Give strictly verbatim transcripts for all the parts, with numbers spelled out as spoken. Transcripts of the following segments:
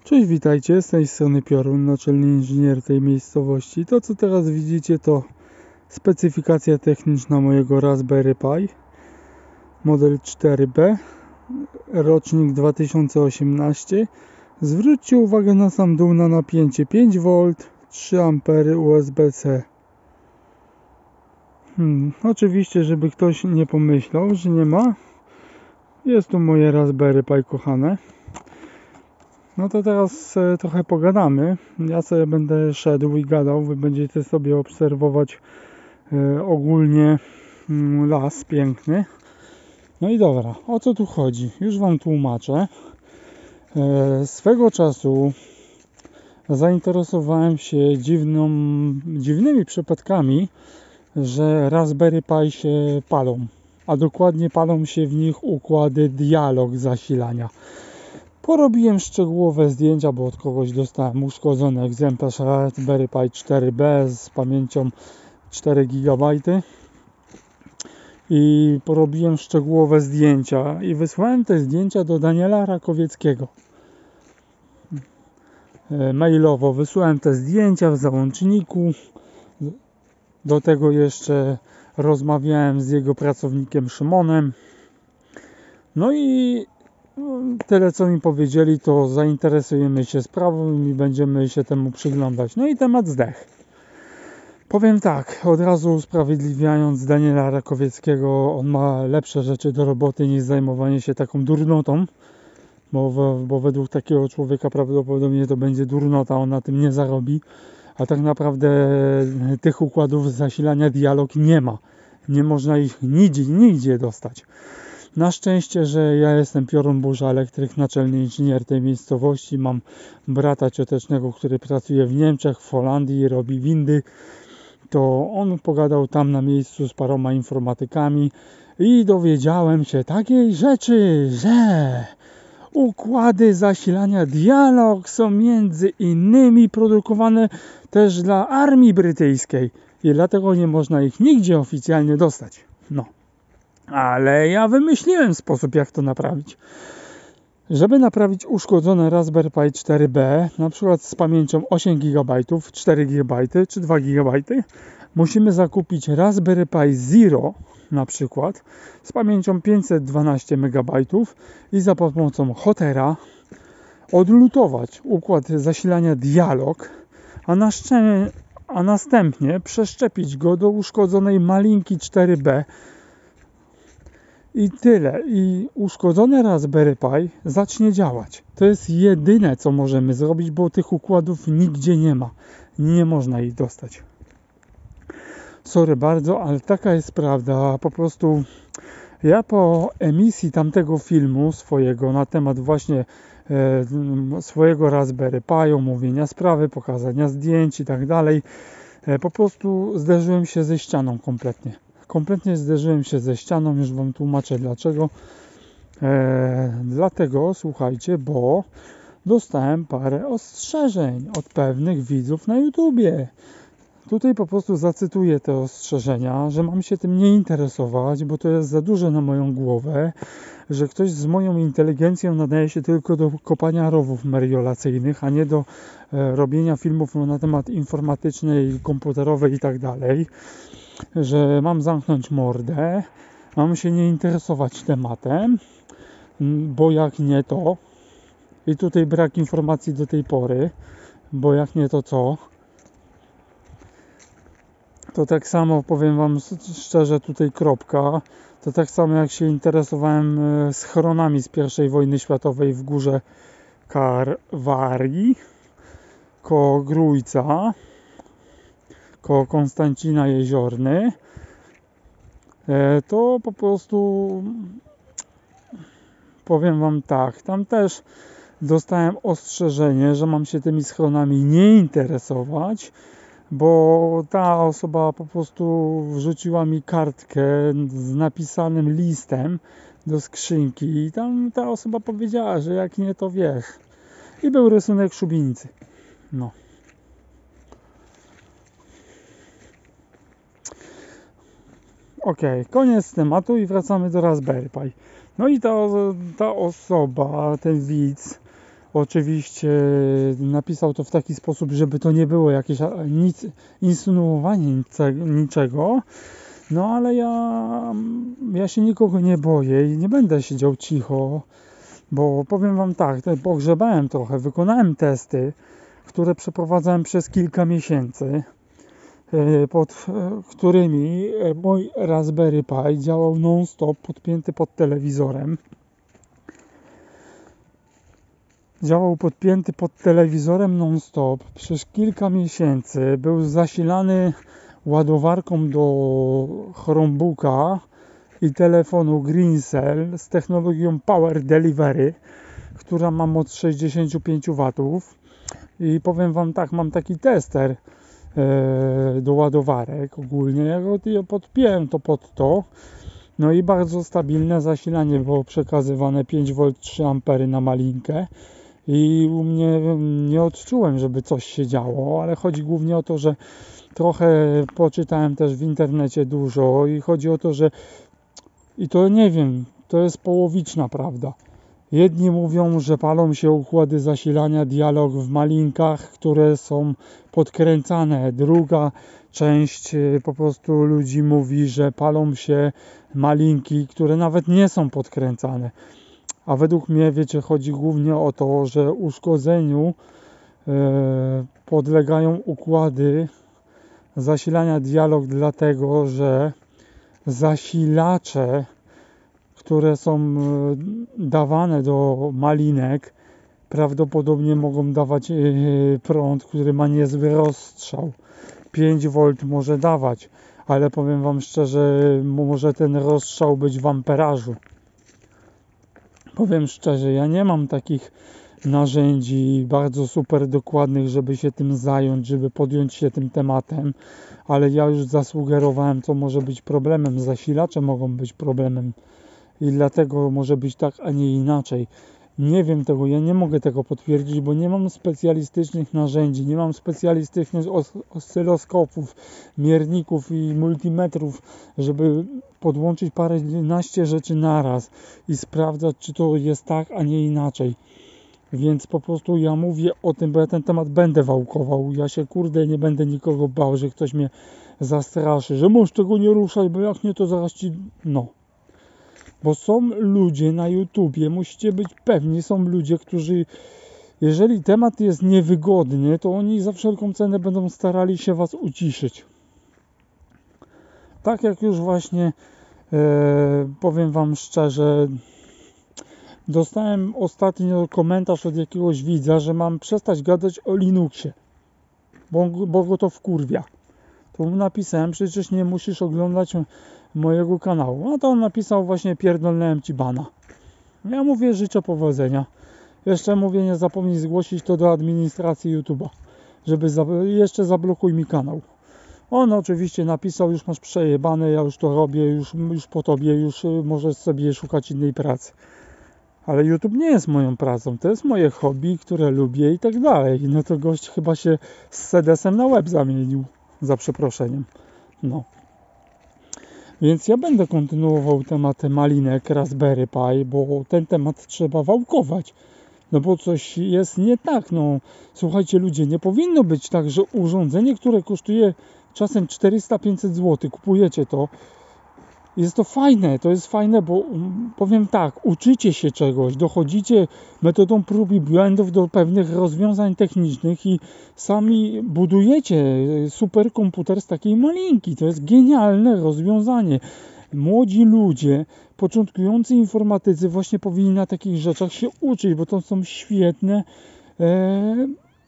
Cześć, witajcie, z tej strony Piorun, naczelny inżynier tej miejscowości. To co teraz widzicie to specyfikacja techniczna mojego Raspberry Pi model cztery B, rocznik dwa tysiące osiemnasty. Zwróćcie uwagę na sam dół, na napięcie pięć wolt, trzy ampery U S B C. Hmm, oczywiście, żeby ktoś nie pomyślał, że nie ma, jest tu moje Raspberry Pi kochane. No to teraz e, trochę pogadamy. Ja sobie będę szedł i gadał. Wy będziecie sobie obserwować e, ogólnie mm, las piękny. No i dobra, o co tu chodzi? Już Wam tłumaczę. E, swego czasu zainteresowałem się dziwną, dziwnymi przypadkami, że Raspberry Pi się palą. A dokładnie palą się w nich układy dialog zasilania. Porobiłem szczegółowe zdjęcia, bo od kogoś dostałem uszkodzony egzemplarz Raspberry Pi cztery B z pamięcią cztery gigabajty i porobiłem szczegółowe zdjęcia i wysłałem te zdjęcia do Daniela Rakowieckiego. Mailowo wysłałem te zdjęcia w załączniku. Do tego jeszcze rozmawiałem z jego pracownikiem Szymonem. No i tyle co mi powiedzieli, to zainteresujemy się sprawą i będziemy się temu przyglądać. No i temat zdech. Powiem tak, od razu usprawiedliwiając Daniela Rakowieckiego, on ma lepsze rzeczy do roboty niż zajmowanie się taką durnotą, bo, bo według takiego człowieka prawdopodobnie to będzie durnota, on na tym nie zarobi, a tak naprawdę tych układów zasilania dialog nie ma. Nie można ich nigdzie, nigdzie dostać. Na szczęście, że ja jestem Piorun Burza, elektryk, naczelny inżynier tej miejscowości. Mam brata ciotecznego, który pracuje w Niemczech, w Holandii, robi windy. To on pogadał tam na miejscu z paroma informatykami i dowiedziałem się takiej rzeczy, że układy zasilania dialog są między innymi produkowane też dla armii brytyjskiej i dlatego nie można ich nigdzie oficjalnie dostać. No. Ale ja wymyśliłem sposób, jak to naprawić. Żeby naprawić uszkodzone Raspberry Pi cztery B, na przykład z pamięcią osiem gigabajtów, cztery gigabajty czy dwa gigabajty, musimy zakupić Raspberry Pi Zero, na przykład z pamięcią pięćset dwanaście megabajtów i za pomocą Hotera odlutować układ zasilania dialog, a, na szczę- a następnie przeszczepić go do uszkodzonej malinki cztery B. I tyle. I uszkodzone Raspberry Pi zacznie działać. To jest jedyne, co możemy zrobić, bo tych układów nigdzie nie ma. Nie można ich dostać. Sorry bardzo, ale taka jest prawda. Po prostu ja po emisji tamtego filmu swojego na temat właśnie e, swojego Raspberry Pi, omówienia sprawy, pokazania zdjęć i tak dalej, e, po prostu zderzyłem się ze ścianą kompletnie. Kompletnie zderzyłem się ze ścianą, już Wam tłumaczę dlaczego. Eee, dlatego, słuchajcie, bo dostałem parę ostrzeżeń od pewnych widzów na YouTubie. Tutaj po prostu zacytuję te ostrzeżenia, że mam się tym nie interesować, bo to jest za duże na moją głowę, że ktoś z moją inteligencją nadaje się tylko do kopania rowów meriolacyjnych, a nie do e, robienia filmów na temat informatycznej, komputerowej i tak dalej. Że mam zamknąć mordę, mam się nie interesować tematem, bo jak nie to, i tutaj brak informacji do tej pory, bo jak nie to co, to tak samo powiem Wam szczerze tutaj kropka, to tak samo jak się interesowałem schronami z pierwszej wojny światowej w górze Karwarii, koło Grójca, koło Konstancina Jeziorny, to po prostu powiem Wam tak, tam też dostałem ostrzeżenie, że mam się tymi schronami nie interesować, bo ta osoba po prostu wrzuciła mi kartkę z napisanym listem do skrzynki i tam ta osoba powiedziała, że jak nie to wiesz. I był rysunek szubienicy. No. Ok, koniec tematu i wracamy do Raspberry Pi. No i ta, ta osoba, ten widz Oczywiście napisał to w taki sposób, żeby to nie było jakieś nic, insynuowanie niczego. No ale ja, ja się nikogo nie boję i nie będę siedział cicho, bo powiem wam tak, pogrzebałem trochę, wykonałem testy, które przeprowadzałem przez kilka miesięcy, pod którymi mój Raspberry Pi działał non-stop, podpięty pod telewizorem. Działał podpięty pod telewizorem non-stop przez kilka miesięcy. Był zasilany ładowarką do Chromebooka i telefonu Greencell z technologią Power Delivery, która ma moc sześćdziesiąt pięć watów. I powiem wam tak, mam taki tester e, do ładowarek ogólnie. Ja podpiąłem to pod to. No i bardzo stabilne zasilanie było przekazywane pięć wolt trzy ampery na malinkę. I u mnie nie odczułem, żeby coś się działo, ale chodzi głównie o to, że trochę poczytałem też w internecie dużo i chodzi o to, że i to nie wiem, to jest połowiczna prawda. Jedni mówią, że palą się układy zasilania dialog w malinkach, które są podkręcane. Druga część po prostu ludzi mówi, że palą się malinki, które nawet nie są podkręcane. A według mnie, wiecie, chodzi głównie o to, że uszkodzeniu e, podlegają układy zasilania dialog, dlatego że zasilacze, które są dawane do malinek, prawdopodobnie mogą dawać e, prąd, który ma niezły rozstrzał. pięć wolt może dawać, ale powiem wam szczerze, może ten rozstrzał być w amperażu. Powiem szczerze, ja nie mam takich narzędzi bardzo super dokładnych, żeby się tym zająć, żeby podjąć się tym tematem, ale ja już zasugerowałem, co może być problemem. Zasilacze mogą być problemem i dlatego może być tak, a nie inaczej. Nie wiem tego, ja nie mogę tego potwierdzić, bo nie mam specjalistycznych narzędzi, nie mam specjalistycznych os- oscyloskopów, mierników i multimetrów, żeby podłączyć paręnaście rzeczy naraz i sprawdzać, czy to jest tak, a nie inaczej. Więc po prostu ja mówię o tym, bo ja ten temat będę wałkował. Ja się kurde nie będę nikogo bał, że ktoś mnie zastraszy, że możesz tego nie ruszać, bo jak nie, to zaraz ci... No. Bo są ludzie na YouTubie, musicie być pewni, są ludzie, którzy, jeżeli temat jest niewygodny, to oni za wszelką cenę będą starali się was uciszyć. Tak jak już właśnie e, powiem wam szczerze, dostałem ostatnio komentarz od jakiegoś widza, że mam przestać gadać o Linuxie, bo, bo go to wkurwia. To mu napisałem, przecież nie musisz oglądać mojego kanału. A to on napisał właśnie pierdolnąłem ci bana. Ja mówię życzę powodzenia. Jeszcze mówię nie zapomnij zgłosić to do administracji YouTube'a, żeby za, jeszcze zablokuj mi kanał. On oczywiście napisał, już masz przejebane, ja już to robię, już, już po tobie, już możesz sobie szukać innej pracy. Ale YouTube nie jest moją pracą, to jest moje hobby, które lubię i tak dalej. No to gość chyba się z sedesem na łeb zamienił, za przeproszeniem. No. Więc ja będę kontynuował temat malinek Raspberry Pi, bo ten temat trzeba wałkować. No bo coś jest nie tak. No, słuchajcie ludzie, nie powinno być tak, że urządzenie, które kosztuje czasem czterysta pięćset złotych, kupujecie to. Jest to fajne, to jest fajne, bo powiem tak, uczycie się czegoś, dochodzicie metodą prób i błędów do pewnych rozwiązań technicznych i sami budujecie superkomputer z takiej malinki. To jest genialne rozwiązanie. Młodzi ludzie, początkujący informatycy właśnie powinni na takich rzeczach się uczyć, bo to są świetne e,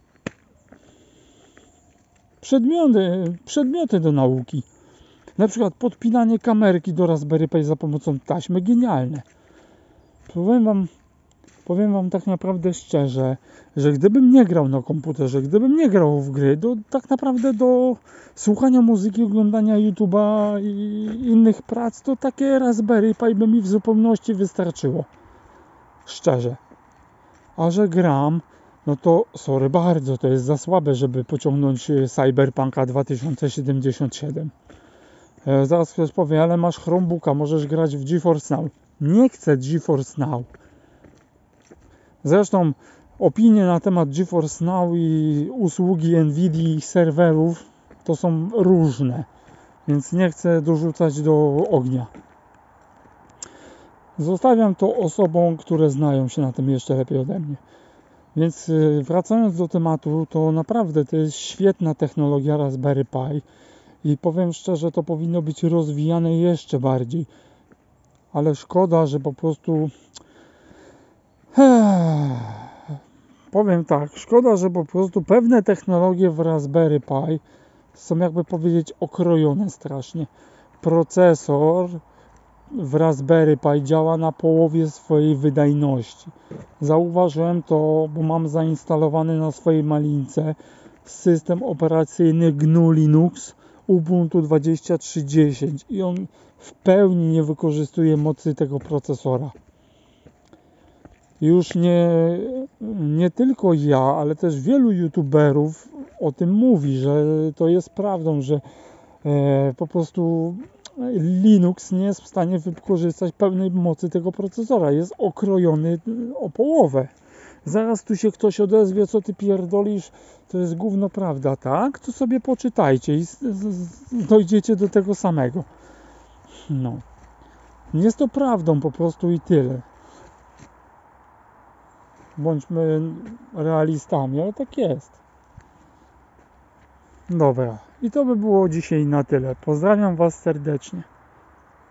przedmioty, przedmioty do nauki. Na przykład podpinanie kamerki do Raspberry Pi za pomocą taśmy. Genialne. Powiem wam, powiem wam tak naprawdę szczerze, że gdybym nie grał na komputerze, gdybym nie grał w gry, to tak naprawdę do słuchania muzyki, oglądania YouTube'a i innych prac, to takie Raspberry Pi by mi w zupełności wystarczyło. Szczerze. A że gram, no to sorry bardzo, to jest za słabe, żeby pociągnąć Cyberpunka dwa tysiące siedemdziesiąt siedem. Zaraz ktoś powie, ale masz Chromebooka, możesz grać w GeForce Now. Nie chcę GeForce Now. Zresztą opinie na temat GeForce Now i usługi Nvidia serwerów to są różne, więc nie chcę dorzucać do ognia. Zostawiam to osobom, które znają się na tym jeszcze lepiej ode mnie. Więc wracając do tematu, to naprawdę to jest świetna technologia Raspberry Pi i powiem szczerze, to powinno być rozwijane jeszcze bardziej. Ale szkoda, że po prostu powiem tak, szkoda, że po prostu pewne technologie w Raspberry Pi są, jakby powiedzieć, okrojone strasznie. Procesor w Raspberry Pi działa na połowie swojej wydajności. Zauważyłem to, bo mam zainstalowany na swojej malince system operacyjny G N U Linux Ubuntu dwadzieścia trzy dziesięć i on w pełni nie wykorzystuje mocy tego procesora. Już nie, nie tylko ja, ale też wielu youtuberów o tym mówi, że to jest prawdą, że e, po prostu Linux nie jest w stanie wykorzystać pełnej mocy tego procesora. Jest okrojony o połowę. Zaraz tu się ktoś odezwie, co ty pierdolisz, to jest gówno prawda, tak? To sobie poczytajcie i dojdziecie do tego samego. No. Jest to prawdą po prostu i tyle. Bądźmy realistami, ale tak jest. Dobra. I to by było dzisiaj na tyle. Pozdrawiam Was serdecznie.